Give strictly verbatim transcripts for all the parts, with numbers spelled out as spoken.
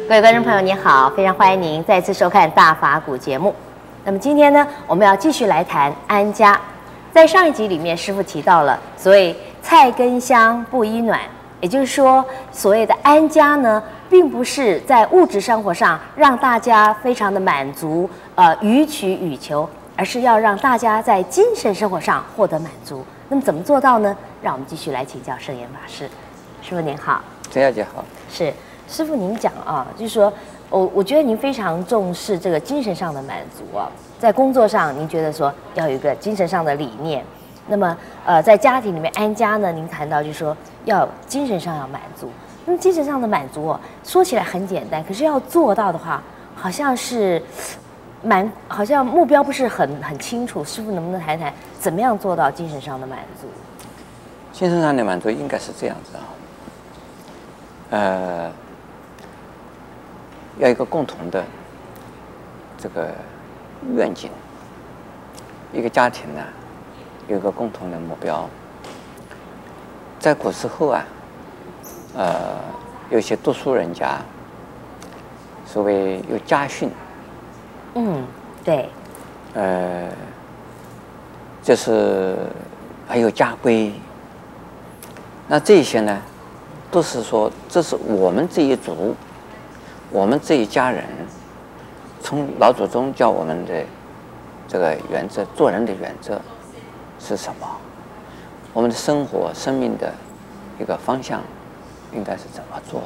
各位观众朋友，你好，非常欢迎您再次收看《大法古》节目。那么今天呢，我们要继续来谈安家。在上一集里面，师父提到了所谓“菜根香不衣暖”，也就是说，所谓的安家呢，并不是在物质生活上让大家非常的满足，呃，予取予求，而是要让大家在精神生活上获得满足。那么怎么做到呢？让我们继续来请教圣严法师。师父您好。 陈小姐好。 是。师父，您讲啊，就是说，我我觉得您非常重视这个精神上的满足啊，在工作上，您觉得说要有一个精神上的理念，那么呃，在家庭里面安家呢，您谈到就是说要精神上要满足，那么精神上的满足哦，说起来很简单，可是要做到的话，好像是蛮好像目标不是很很清楚。师父能不能谈谈怎么样做到精神上的满足？ 精神上的满足应该是这样子啊，呃。要一个共同的这个愿景，一个家庭呢有一个共同的目标。在古时候啊，呃，有些读书人家，所谓有家训， 嗯，对， 呃，就是还有家规。那这些呢，都是说这是我们这一族。我们这一家人，从老祖宗教我们的这个原则，做人的原则是什么？我们的生活、生命的一个方向应该是怎么做？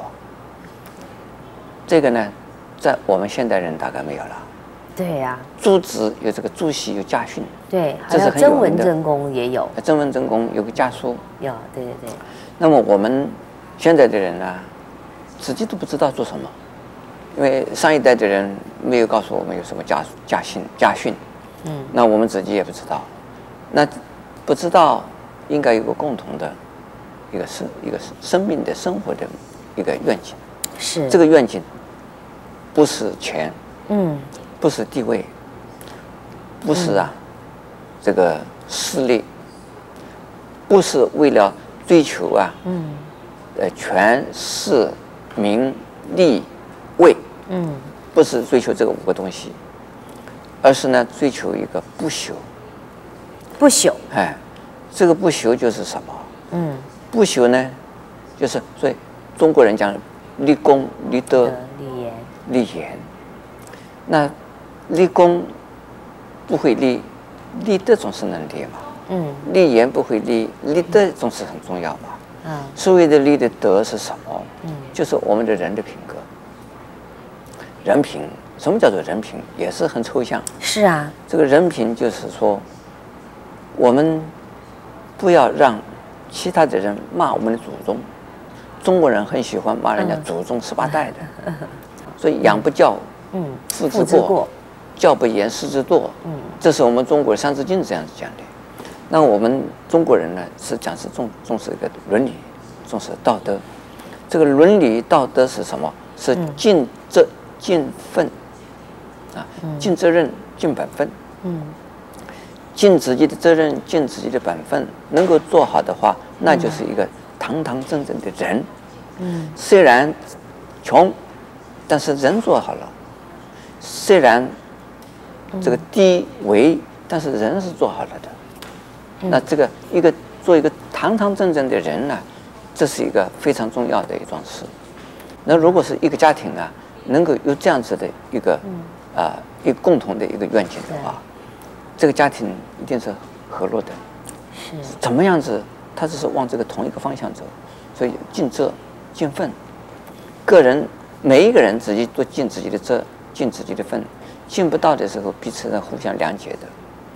这个呢，在我们现代人大概没有了。 对呀、啊。 诸子有这个诸系有家训， 对， 这是很真文真功也有。 真文真功有个家书。 有，对对对。 那么我们现在的人呢，自己都不知道做什么。因为上一代的人没有告诉我们有什么家家训家训，嗯，那我们自己也不知道，那不知道应该有个共同的一个生一个生命的生活的一个愿景， 是这个愿景，不是钱， 嗯， 不是地位，不是啊，嗯、这个势力，不是为了追求啊，嗯，呃权势名利位。嗯，不是追求这个五个东西，而是呢追求一个不朽。 不朽， 哎，这个不朽就是什么？嗯，不朽呢，就是所以中国人讲立功、立德、 立言、 立言。那立功不会立，立德总是能立嘛。嗯，立言不会立，立德总是很重要嘛。嗯，所谓的立的德是什么？嗯，就是我们的人的品格。人品，什么叫做人品？也是很抽象。 是啊， 这个人品就是说，我们不要让其他的人骂我们的祖宗。中国人很喜欢骂人家祖宗十八代的，嗯、所以养不教，嗯，父之过；过教不严，师之惰。嗯，这是我们中国的《三字经》这样子讲的。那我们中国人呢，是讲是重重视一个伦理，重视道德。这个伦理道德是什么？是尽责。尽分，啊，尽责任，尽本分，嗯，尽自己的责任，尽自己的本分，能够做好的话，那就是一个堂堂正正的人。嗯，虽然穷，但是人做好了；虽然这个低微，但是人是做好了的。嗯、那这个一个做一个堂堂正正的人呢，这是一个非常重要的一桩事。那如果是一个家庭呢？能够有这样子的一个，啊、呃，一个共同的一个愿景的话，这个家庭一定是和乐的。是。怎么样子，他只是往这个同一个方向走，所以尽责、尽分，个人每一个人自己都尽自己的责，尽自己的分，尽不到的时候，彼此呢互相谅解的。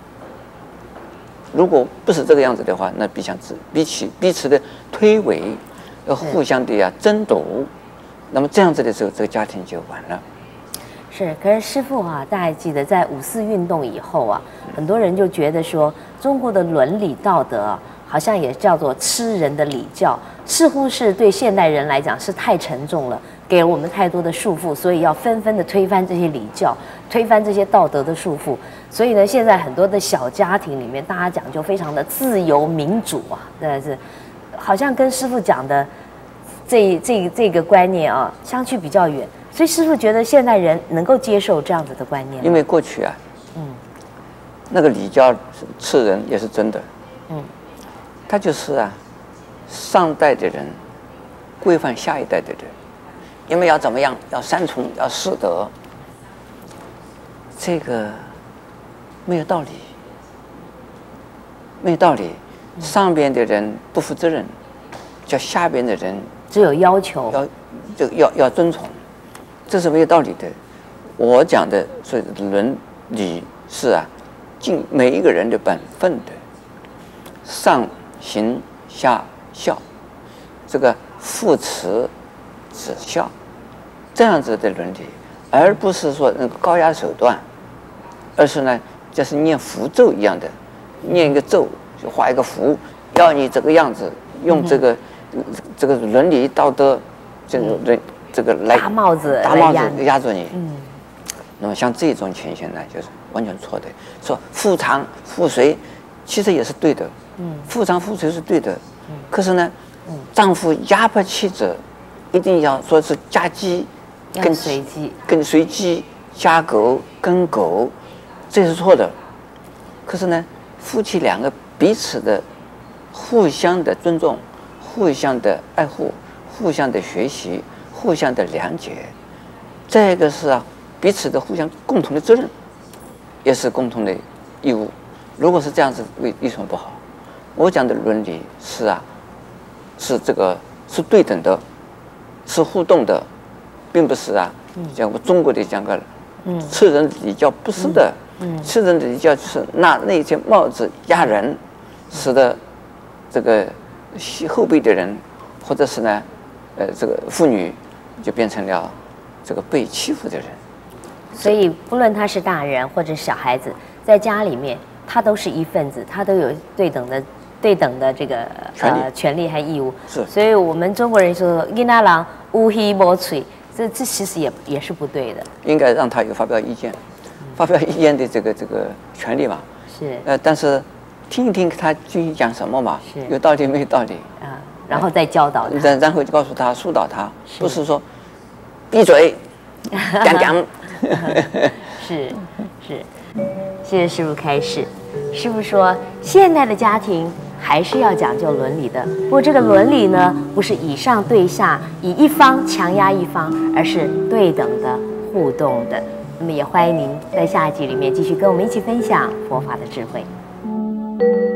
如果不是这个样子的话，那彼相自比起彼此的推诿，要互相的呀争夺。那么这样子的时候，这个家庭就完了。 是，可是师父啊，大家记得在五四运动以后啊，很多人就觉得说，中国的伦理道德啊，好像也叫做吃人的礼教，似乎是对现代人来讲是太沉重了，给了我们太多的束缚，所以要纷纷的推翻这些礼教，推翻这些道德的束缚。所以呢，现在很多的小家庭里面，大家讲究非常的自由民主啊，真的是好像跟师父讲的。这这这个观念啊，相去比较远， 所以师父觉得现代人能够接受这样子的观念吗？ 因为过去啊，嗯，那个礼教吃人也是真的，嗯，他就是啊，上代的人规范下一代的人，因为要怎么样，要三从，要四德，这个没有道理，没有道理。上边的人不负责任，叫下边的人只有要求， 要这个要要遵从，这是没有道理的。我讲的所以伦理是啊，尽每一个人的本分的，上行下效，这个父慈子孝，这样子的伦理，而不是说那个高压手段，而是呢，就是念符咒一样的，念一个咒就画一个符，要你这个样子，用这个、嗯、这个伦理道德这个人、嗯、这个来大帽子大帽子压住你。 嗯， 那么像这种情形呢，就是完全错的。说父长父随，其实也是对的。嗯，父长父随是对的。嗯，可是呢，嗯、丈夫压迫妻子，一定要说是家鸡， 跟随鸡， 跟随鸡，家狗跟狗，这是错的。可是呢，夫妻两个彼此的互相的尊重，互相的爱护，互相的学习，互相的谅解，这个是啊。彼此的互相共同的责任，也是共同的义务。如果是这样子，为为什么不好？我讲的伦理是啊，是这个是对等的，是互动的，并不是啊。讲我中国的讲个，嗯，吃人礼教不是的。嗯，吃人礼教就是拿那些帽子压人，使得这个后辈的人，或者是呢，呃，这个妇女就变成了这个被欺负的人。 所以，不论他是大人或者小孩子，在家里面，他都是一份子，他都有对等的、对等的这个呃权利和义务。 是。 所以我们中国人说“囡仔人有耳无嘴”，这这其实也也是不对的。 应该让他有发表意见，发表意见的这个这个权利嘛。 是。 呃，但是听一听他究竟讲什么嘛， 是有道理没有道理啊，然后再教导他， 然然后就告诉他、疏导他，不是说闭嘴，讲讲。 是是，谢谢师父开示。师父说，现代的家庭还是要讲究伦理的，不过这个伦理呢，不是以上对下，以一方强压一方，而是对等的、互动的。那么也欢迎您在下一集里面继续跟我们一起分享佛法的智慧。